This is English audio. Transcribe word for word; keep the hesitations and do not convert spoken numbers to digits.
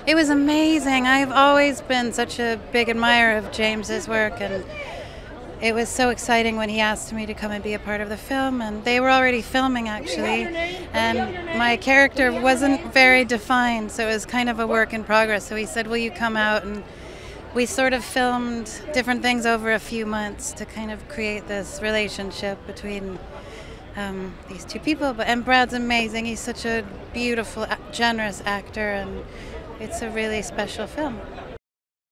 It was amazing. I've always been such a big admirer of James's work, and it was so exciting when he asked me to come and be a part of the film. And they were already filming, actually, and my character wasn't very defined, so it was kind of a work in progress. So he said, will you come out? And we sort of filmed different things over a few months to kind of create this relationship between um, these two people. But and Brad's amazing. He's such a beautiful, generous actor, and it's a really special film.